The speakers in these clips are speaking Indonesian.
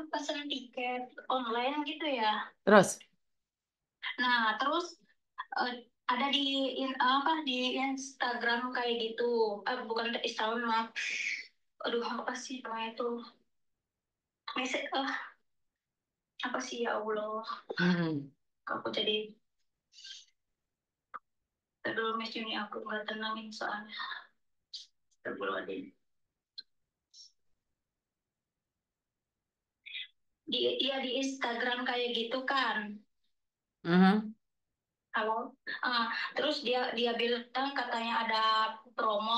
pesen tiket online gitu ya. Terus, Nah, terus eh, ada di apa di Instagram kayak gitu. Bukan Instagram, maaf. Aduh, apa sih namanya itu? Message, apa sih ya Allah? hmm. Aku jadi terlalu ini aku nggak tenangin soalnya. Astagfirullahaladzim. Di Instagram kayak gitu kan. Mhm. Halo. Terus dia bilang katanya ada promo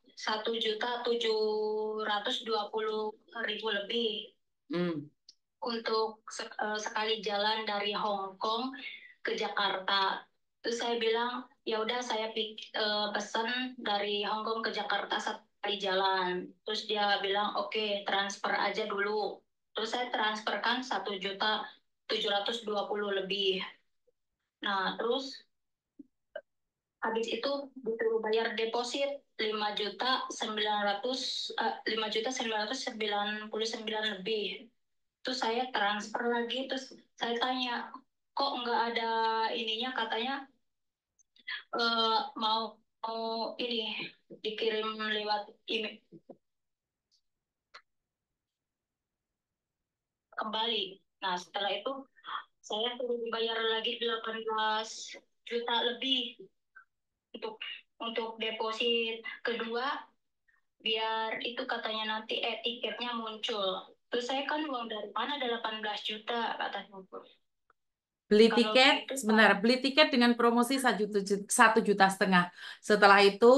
1.720.000 lebih Hmm. untuk sekali jalan dari Hong Kong ke Jakarta. Terus saya bilang ya udah saya pesan dari Hong Kong ke Jakarta sekali jalan. Terus dia bilang oke, transfer aja dulu. Terus saya transferkan 1.720.000 lebih. Nah, terus habis itu disuruh bayar deposit 5.999.000 lebih. Terus saya transfer lagi, terus saya tanya, kok nggak ada ininya, katanya mau mau ini dikirim lewat email kembali. Nah, setelah itu saya suruh dibayar lagi 18 juta lebih untuk deposit kedua, biar itu katanya nanti tiketnya muncul. Terus saya kan uang dari mana 18 juta katanya. Beli Kalau tiket, gitu sebentar, beli tiket dengan promosi 1,5 juta. Setelah itu,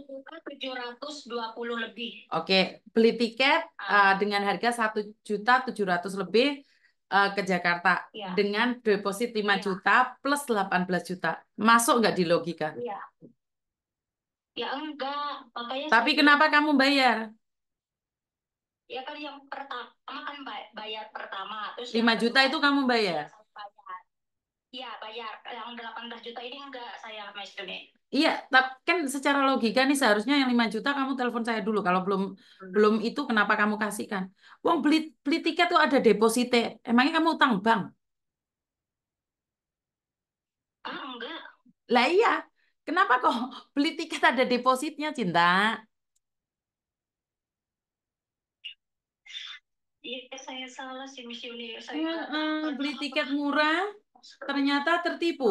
1.720 lebih. oke, beli tiket Ah, dengan harga 1,700.000 lebih ke Jakarta ya, dengan deposit 5 iya, juta plus 18 juta. Masuk nggak di logika? iya. Ya enggak, makanya Tapi saya kenapa bilang, kamu bayar? ya kan yang pertama kan bayar pertama, terus yang 5 juta kedua itu kamu sudah bayar? saya bayar. Iya, bayar. Yang 18 juta ini enggak saya Mas Juni. Iya, tapi kan secara logika nih seharusnya yang 5 juta kamu telepon saya dulu. Kalau belum belum itu kenapa kamu kasihkan? Wong beli beli tiket tuh ada deposite. Emangnya kamu utang bank? Enggak. Lah iya, kenapa kok beli tiket ada depositnya, Cinta? Iya, saya salah sih Miss Yuni. Saya nggak Beli pernah apa. tiket murah, ternyata tertipu.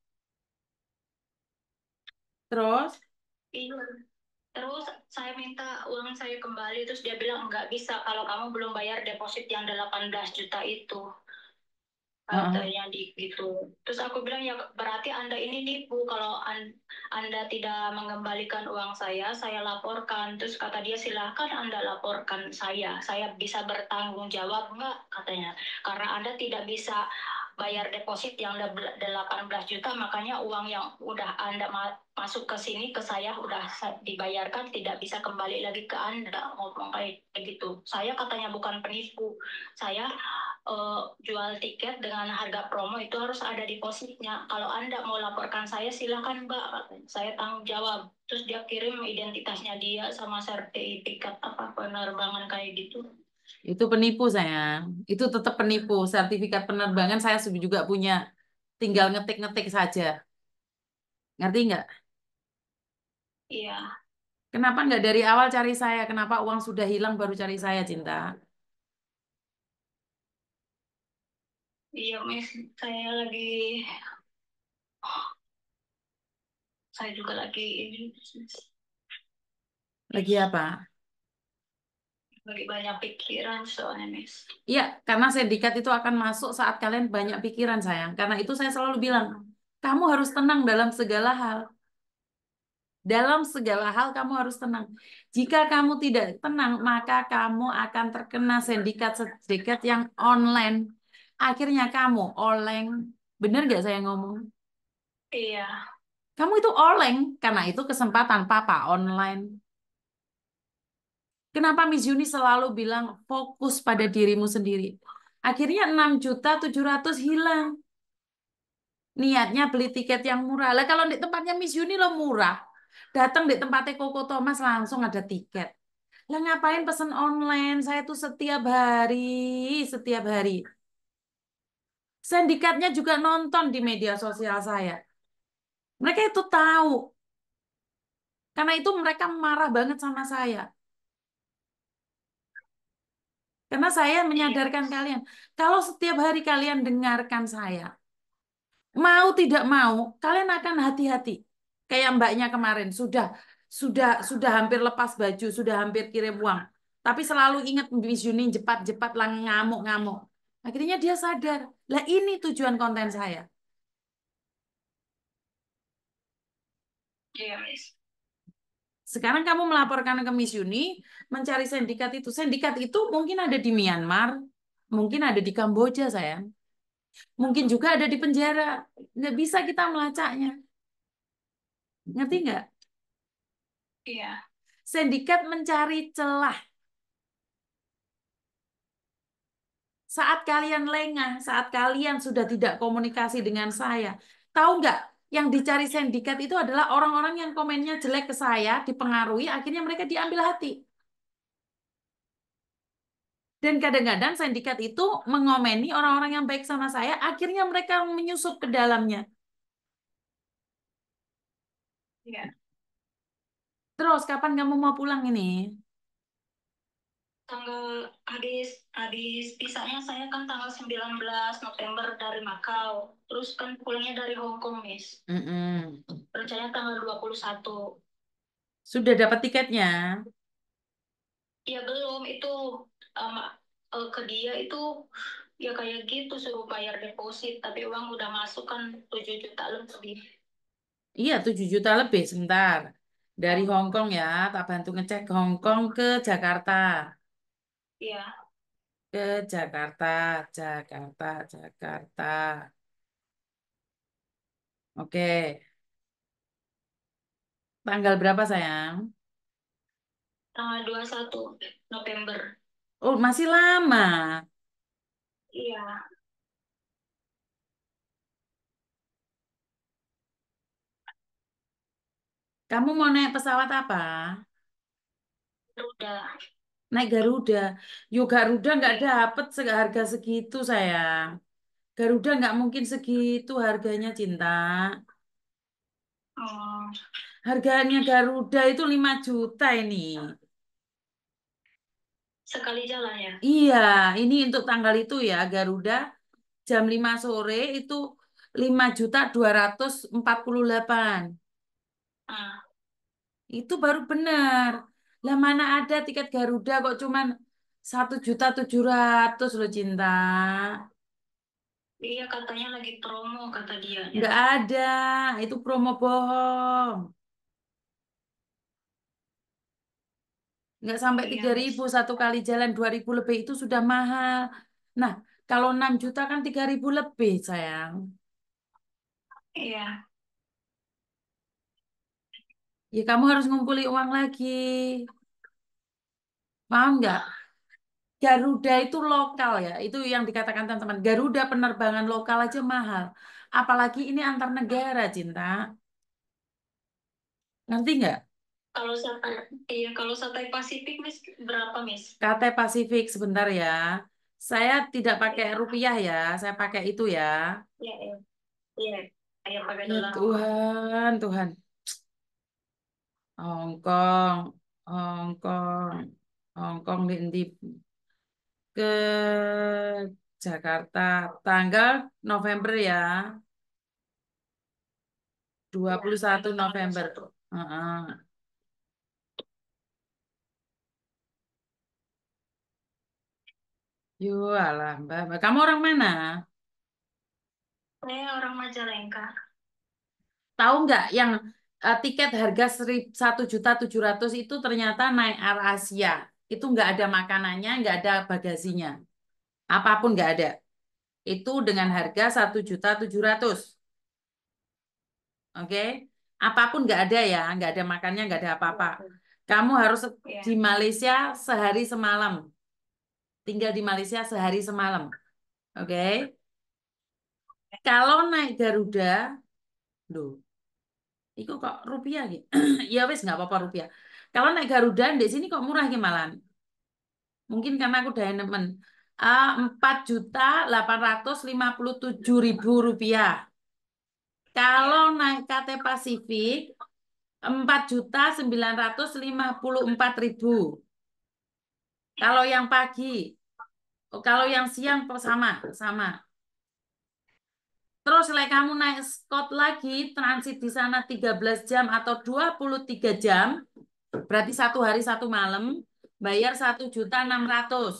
Terus, Iya. Terus saya minta uang saya kembali, terus dia bilang nggak bisa kalau kamu belum bayar deposit yang 18 juta itu. heeh, Katanya di gitu. Terus aku bilang ya berarti Anda ini nipu, kalau Anda tidak mengembalikan uang saya laporkan. Terus kata dia silahkan Anda laporkan saya bisa bertanggung jawab nggak katanya. Karena Anda tidak bisa bayar deposit yang 18 juta, makanya uang yang udah Anda masuk ke sini ke saya udah dibayarkan tidak bisa kembali lagi ke Anda, ngomong kayak gitu. Saya katanya bukan penipu, saya jual tiket dengan harga promo itu harus ada depositnya. Kalau Anda mau laporkan saya, silakan Mbak. Saya tanggung jawab. Terus dia kirim identitasnya dia sama sertifikat apa penerbangan kayak gitu. itu penipu sayang. Itu tetap penipu. Sertifikat penerbangan saya juga punya. Tinggal ngetik-ngetik saja. Ngerti nggak? Iya, Kenapa nggak dari awal cari saya? Kenapa uang sudah hilang baru cari saya, Cinta? iya Miss. Saya lagi, saya juga lagi ini, Lagi apa? lagi banyak pikiran soalnya Miss. Iya, karena sindikat itu akan masuk saat kalian banyak pikiran, sayang. Karena itu saya selalu bilang, kamu harus tenang dalam segala hal. Dalam segala hal kamu harus tenang. Jika kamu tidak tenang, maka kamu akan terkena sindikat-sindikat yang online. Akhirnya kamu oleng. Bener nggak saya ngomong? Iya, Kamu itu oleng, karena itu kesempatan papa online. Kenapa Miss Yuni selalu bilang fokus pada dirimu sendiri? Akhirnya 6.700.000 hilang. Niatnya beli tiket yang murah. Lah kalau di tempatnya Miss Yuni lo murah. Datang di tempatnya Koko Thomas langsung ada tiket. Lah ngapain pesen online? Saya tuh setiap hari. Sindikatnya juga nonton di media sosial saya. Mereka itu tahu. Karena itu mereka marah banget sama saya. Karena saya Iya, menyadarkan Miss. kalian, kalau setiap hari kalian dengarkan saya, mau tidak mau, kalian akan hati-hati. Kayak mbaknya kemarin, sudah hampir lepas baju, sudah hampir kirim uang. Tapi selalu ingat Miss Yuni jepat-jepat lang ngamuk-ngamuk. Akhirnya dia sadar, lah ini tujuan konten saya. Iya, Miss. Sekarang kamu melaporkan ke Miss Yuni, mencari sindikat itu. Sindikat itu mungkin ada di Myanmar, mungkin ada di Kamboja, sayang. Mungkin juga ada di penjara. Nggak bisa kita melacaknya. Ngerti nggak? Iya, Sindikat mencari celah. Saat kalian lengah, saat kalian sudah tidak komunikasi dengan saya. Tahu nggak? Yang dicari sindikat itu adalah orang-orang yang komennya jelek ke saya, dipengaruhi, akhirnya mereka diambil hati. Dan kadang-kadang sindikat itu mengomeni orang-orang yang baik sama saya, akhirnya mereka menyusup ke dalamnya. iya. Terus, kapan kamu mau pulang ini? Tanggal habis habis pisahnya saya kan tanggal 19 November dari Makau. Terus kan pulangnya dari Hong Kong, Miss. Mm-mm. Rencananya tanggal 21. Sudah dapat tiketnya? Ya belum, itu um, ke dia itu ya kayak gitu suruh bayar deposit, tapi uang udah masuk kan 7 juta lebih. Iya, 7 juta lebih sebentar. Dari Hong Kong ya, tak bantu ngecek Hong Kong ke Jakarta. Iya, Ke Jakarta, Jakarta, Jakarta. Oke, tanggal berapa sayang? tanggal 21 November. Oh, masih lama. Iya, Kamu mau naik pesawat apa? udah. Naik Garuda. Yuk Garuda nggak Iya. dapet harga segitu sayang. Garuda nggak mungkin segitu harganya cinta. Oh, Harganya Garuda itu 5 juta ini. sekali jalan ya. Iya, ini untuk tanggal itu ya Garuda jam 5 sore itu 5.248. Ah, Itu baru benar. Lah mana ada tiket Garuda kok cuman 1.700.000 loh cinta. iya katanya lagi promo kata dianya. Nggak ada, itu promo bohong. Nggak sampai Iya, 3.000 Miss. satu kali jalan 2.000 lebih itu sudah mahal. Nah, kalau 6 juta kan 3.000 lebih sayang. Iya, Ya kamu harus ngumpuli uang lagi. Paham nggak? Garuda itu lokal ya. Itu yang dikatakan teman-teman. Garuda penerbangan lokal aja mahal. Apalagi ini antar negara, Cinta. Ngerti nggak? kalau Satay, iya kalau Satay Pasifik, Miss, berapa, Miss? KT Pasifik sebentar ya. Saya tidak pakai Iya, rupiah ya. Saya pakai itu ya. iya, iya. Iya, kayak pakai Ya dolar. Tuhan, Tuhan. Hong Kong, Hong Kong, Hong Kong di ke Jakarta tanggal November ya, dua Iya, puluh satu tanggal November. 21. Heeh. Yo, alah, Mbak. Mbak. Kamu orang mana? Saya orang Majalengka. Tahu nggak yang tiket harga 1.700.000 itu ternyata naik Air Asia. Itu nggak ada makanannya, nggak ada bagasinya. Apapun nggak ada. Itu dengan harga 1.700.000. Oke, apapun nggak ada ya, nggak ada makannya, nggak ada apa-apa. Kamu harus di Iya, Malaysia sehari semalam, tinggal di Malaysia sehari semalam. Oke, kalau naik Garuda, loh, itu kok rupiah gitu? Ya wes nggak apa-apa rupiah. Kalau naik Garuda di sini kok murah gimana? Mungkin karena aku Diamond. 4.857.000 Kalau Ya. naik KT Pasifik 4.954.000. Kalau yang pagi, kalau yang siang sama, sama. Terus like kamu naik Scott lagi, transit di sana 13 jam atau 23 jam, berarti 1 hari 1 malam, bayar 1.600.000.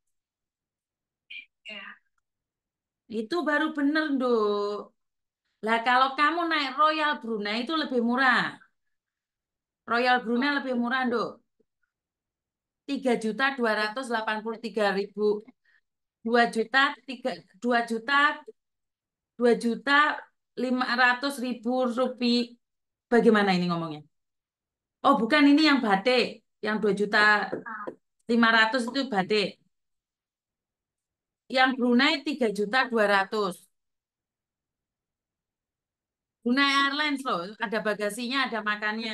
Ya. Itu baru bener, Dok. Lah kalau kamu naik Royal Brunei itu lebih murah. Royal Brunei lebih murah, Dok. 3.283.000. 2.500.000 rupiah. Bagaimana ini ngomongnya? Oh, bukan ini yang batik. Yang 2.500.000 itu batik. Yang Brunei 3.200.000. Brunei Airlines loh. Ada bagasinya, ada makannya.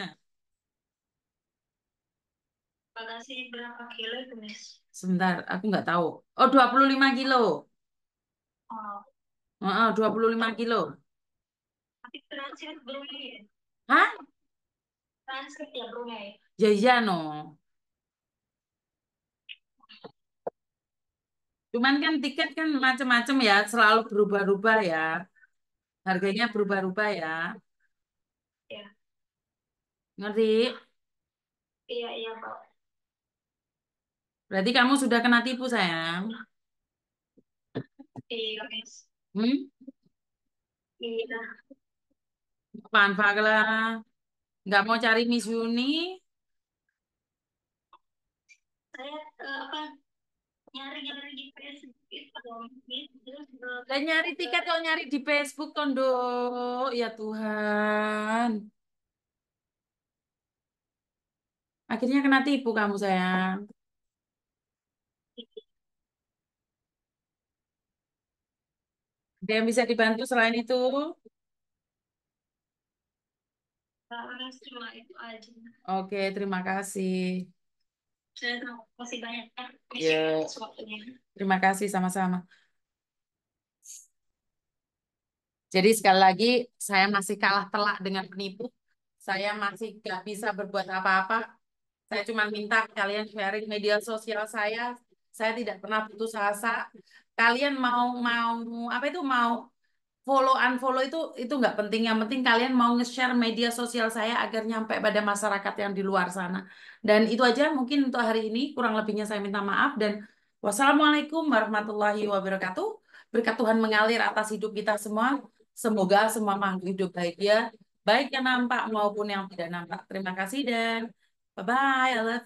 Bagasi berapa kilo itu, Miss? Sebentar, aku nggak tahu. Oh, 25 kilo. Oh, 25 kilo. tapi transit Brunei ya? Hah? Transit ya Brunei. Ya iya no. Cuman kan tiket kan macam-macam ya, selalu berubah-ubah ya. Harganya berubah-ubah ya. Ya, Ngerti? iya iya Pak. Berarti kamu sudah kena tipu, sayang. Iya, Miss. Hmm? Iya. Apaan, Fagla? Nggak mau cari Miss Yuni? Saya apa nyari-nyari di Facebook itu loh, Miss. Terus Dan nyari tiket kok nyari di Facebook, Tondo. Ya Tuhan. Akhirnya kena tipu kamu, sayang. Ada yang bisa dibantu selain itu? cuma itu aja. Oke, terima kasih. Saya terima kasih banyak ya, Miss Yuni, Ya, atas waktunya. terima kasih sama-sama. Jadi sekali lagi, saya masih kalah telak dengan penipu. Saya masih nggak bisa berbuat apa-apa. Saya cuma minta kalian sharing media sosial saya. Saya tidak pernah putus asa. Kalian mau mau apa itu mau follow unfollow itu nggak penting. Yang penting kalian mau nge-share media sosial saya agar nyampe pada masyarakat yang di luar sana. Dan itu aja mungkin untuk hari ini. Kurang lebihnya saya minta maaf dan wassalamualaikum warahmatullahi wabarakatuh. Berkat Tuhan mengalir atas hidup kita semua. Semoga semua makhluk hidup bahagia, baik yang nampak maupun yang tidak nampak. Terima kasih dan bye-bye. I love